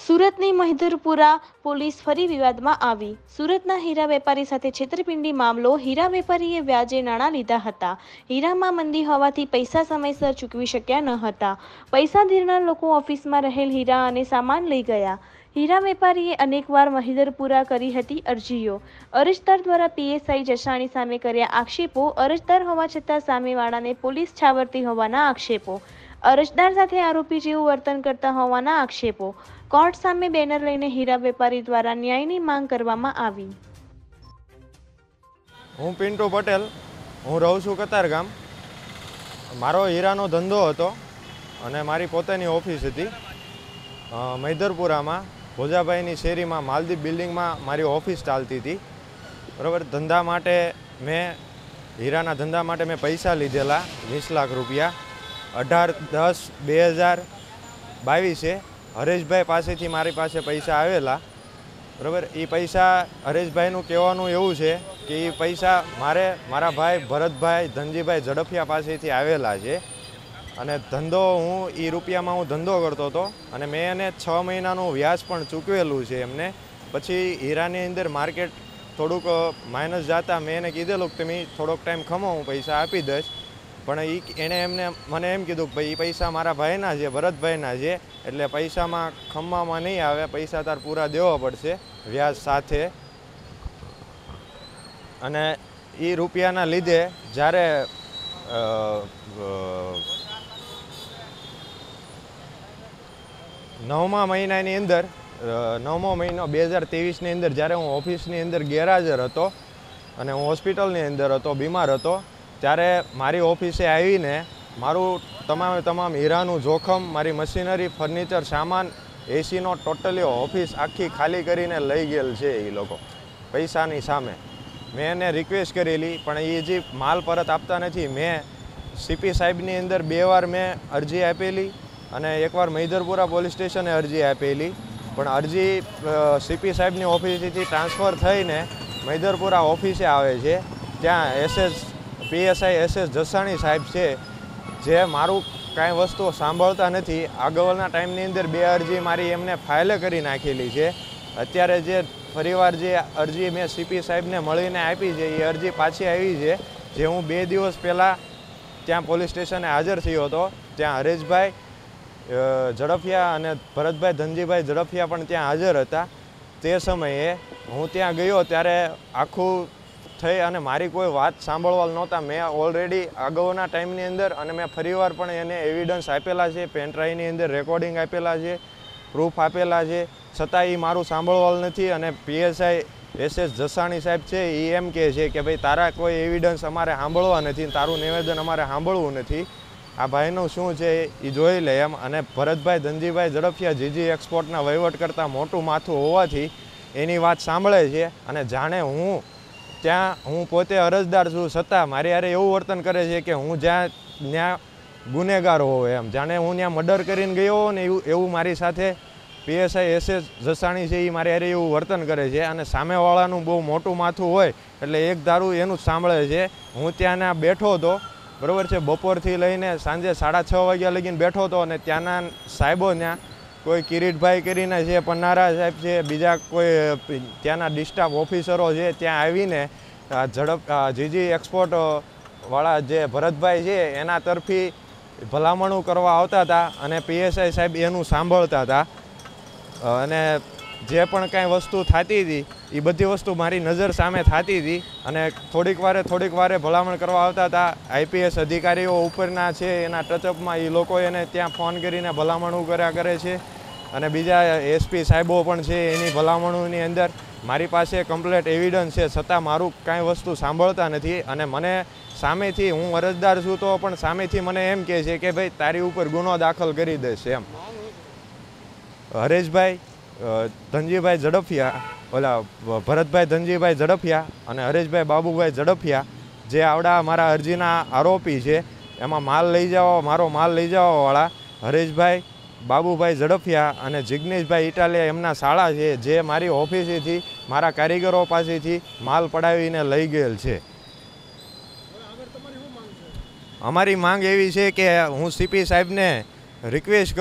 સુરતની મહિધરપુરા પોલીસ ફરી વિવાદમાં આવી। સુરતના હીરા વેપારી સાથે છેતરપિંડી મામલો। હીરા વેપારીએ વ્યાજે નાણાં લીધા હતા। હીરામાં મંદી હોવાથી પૈસા સમયસર ચૂકવી શક્યા ન હતા। પૈસા ધીરનાર લોકો ઓફિસમાં રહેલ હીરા અને સામાન લઈ ગયા। હીરા વેપારીએ અનેકવાર મહિધરપુરા કરી હતી અરજીઓ। અરજદાર દ્વારા પીએસઆઈ જસાણી સામે કર્યા આક્ષેપો। અરજદાર હોવા છતાં સામેવાળાને પોલીસ છાવરતી હોવાના આક્ષેપો। અરજદાર સાથે આરોપી જેવું વર્તન કરતા હોવાના આક્ષેપો। કોર્ટ સામે બેનર લઈને હીરા વેપારી દ્વારા ન્યાયની માંગ કરવામાં આવી। હું પિન્ટુ પટેલ, હું રહું છું કતારગામ। મારો હીરાનો ધંધો હતો અને મારી પોતાની ઓફિસ હતી મહિધરપુરામાં ભોજાભાઈની શેરીમાં માલદીપ બિલ્ડિંગમાં મારી ઓફિસ ચાલતી હતી। બરાબર, ધંધા માટે હીરાના ધંધા માટે મેં પૈસા લીધેલા 20 લાખ રૂપિયા 18/10/2022 હરેશભાઈ પાસેથી મારી પાસે પૈસા આવેલા। બરાબર, એ પૈસા હરેશભાઈનું કહેવાનું એવું છે કે એ પૈસા મારા ભાઈ ભરતભાઈ ધનજીભાઈ ઝડફિયા પાસેથી આવેલા છે અને ધંધો એ રૂપિયામાં હું ધંધો કરતો હતો અને મેં એને 6 મહિનાનું વ્યાજ પણ ચૂકવેલું છે એમને। પછી હીરાની અંદર માર્કેટ થોડુંક માઇનસ જતા મેં એને કીધેલું કે તમે થોડોક ટાઈમ ખમો, હું પૈસા આપી દઈશ, પણ એણે મને એમ કીધું કે ભાઈ એ પૈસા મારા ભાઈના છે, ભરતભાઈના છે, એટલે પૈસામાં ખમવામાં નહીં આવે, પૈસા તાર પૂરા દેવા પડશે વ્યાજ સાથે। અને એ રૂપિયાના લીધે જ્યારે 9મા મહિનાની અંદર 9મો મહિનો 2023ની અંદર જ્યારે હું ઓફિસની અંદર ગેરહાજર હતો અને હું હોસ્પિટલની અંદર હતો, બીમાર હતો, ત્યારે મારી ઓફિસે આવીને મારું તમામ હીરાનું જોખમ, મારી મશીનરી, ફર્નિચર, સામાન, એસીનો ટોટલી ઓફિસ આખી ખાલી કરીને લઈ ગયેલ છે એ લોકો પૈસાની સામે। મેં એને રિક્વેસ્ટ કરેલી પણ એ જે માલ પરત આપતા નથી। મેં સીપી સાહેબની અંદર 2 વાર મેં અરજી આપેલી અને એકવાર મહિધરપુરા પોલીસ સ્ટેશને અરજી આપેલી, પણ અરજી સીપી સાહેબની ઓફિસેથી ટ્રાન્સફર થઈને મહિધરપુરા ઓફિસે આવે છે। ત્યાં પીએસઆઈ SS જસાણી સાહેબ છે જે મારું કાંઈ વસ્તુ સાંભળતા નથી। આગળના ટાઈમની અંદર 2 અરજી મારી એમને ફાઇલે કરી નાખેલી છે। અત્યારે જે ફરીવાર જે અરજી મેં સીપી સાહેબને મળીને આપી છે એ અરજી પાછી આવી છે, જે હું 2 દિવસ પહેલાં ત્યાં પોલીસ સ્ટેશને હાજર થયો હતો। ત્યાં હરેશભાઈ ઝડફિયા અને ભરતભાઈ ધનજીભાઈ ઝડફિયા પણ ત્યાં હાજર હતા। તે સમયે હું ત્યાં ગયો ત્યારે આખું થઈ અને મારી કોઈ વાત સાંભળવા નહોતા। મેં ઓલરેડી અગાઉના ટાઈમની અંદર અને મેં ફરીવાર પણ એને એવિડન્સ આપેલા છે, પેનડ્રાઈવની અંદર રેકોર્ડિંગ આપેલા છે, પ્રૂફ આપેલા છે, છતાં એ મારું સાંભળવાલ નથી। અને પીએસઆઈ SS જસાણી સાહેબ છે એ એમ કહે છે કે ભાઈ તારા કોઈ એવિડન્સ અમારે સાંભળવા નથી, તારું નિવેદન અમારે સાંભળવું નથી, આ ભાઈનું શું છે એ જોઈ લે એમ। અને ભરતભાઈ ધનજીભાઈ ઝડફિયા જીજી એક્સપોર્ટના વહીવટ કરતાં મોટું માથું હોવાથી એની વાત સાંભળે છે અને જાણે હું પોતે અરજદાર છું છતાં મારી હારે એવું વર્તન કરે છે કે હું ત્યાં ગુનેગાર હોઉં એમ, જાણે હું ત્યાં મર્ડર કરીને ગયો હોઉં ને એવું મારી સાથે પીએસઆઈ SS જસાણી છે એ મારી હારે એવું વર્તન કરે છે। અને સામેવાળાનું બહુ મોટું માથું હોય એટલે એક ધારું એનું જ સાંભળે છે। હું ત્યાં બેઠો હતો, બરાબર છે, બપોરથી લઈને સાંજે 6:30 વાગ્યા લગીને બેઠો હતો અને ત્યાંના સાહેબો ત્યાં કોઈ કિરીટભાઈ કરીને છે, પન્નારા સાહેબ છે, બીજા કોઈ ત્યાંના ડિસ્ટાફ ઓફિસરો છે, ત્યાં આવીને જીજી એક્સપોર્ટ વાળા જે ભરતભાઈ છે એના તરફી ભલામણું કરવા આવતા હતા અને પીએસઆઈ સાહેબ એનું સાંભળતા હતા। અને જે પણ કાંઈ વસ્તુ થતી હતી એ બધી વસ્તુ મારી નજર સામે થતી હતી અને થોડીક વારે ભલામણ કરવા આવતા હતા। આઈપીએસ અધિકારીઓ ઉપરના છે એના ટચઅપમાં એ લોકો એને ત્યાં ફોન કરીને ભલામણું કર્યા કરે છે અને બીજા એસપી સાહેબો પણ છે એની ભલામણોની અંદર મારી પાસે કમ્પ્લેટ એવિડન્સ છે, છતાં મારું કાંઈ વસ્તુ સાંભળતા નથી। અને મને સામેથી, હું અરજદાર છું તો પણ સામેથી મને એમ કહે છે કે ભાઈ તારી ઉપર ગુનો દાખલ કરી દેશે એમ। હરેશભાઈ ધનજીભાઈ ઝડફિયા, ભરતભાઈ ધનજીભાઈ ઝડફિયા અને હરેશભાઈ બાબુભાઈ ઝડફિયા જે આવડા મારા અરજીના આરોપી છે, એમાં મારો માલ લઈ જવાવાળા હરેશભાઈ બાબુભાઈ ઝડફિયા અને જિગ્નેશભાઈ ઇટાલિયા એમના શાળા છે, જે મારી ઓફિસેથી મારા કારીગરો પાસેથી માલ પડાવીને લઈ ગયેલ છે। અમારી માંગ એવી છે કે હું સીપી સાહેબને રિક્વેસ્ટ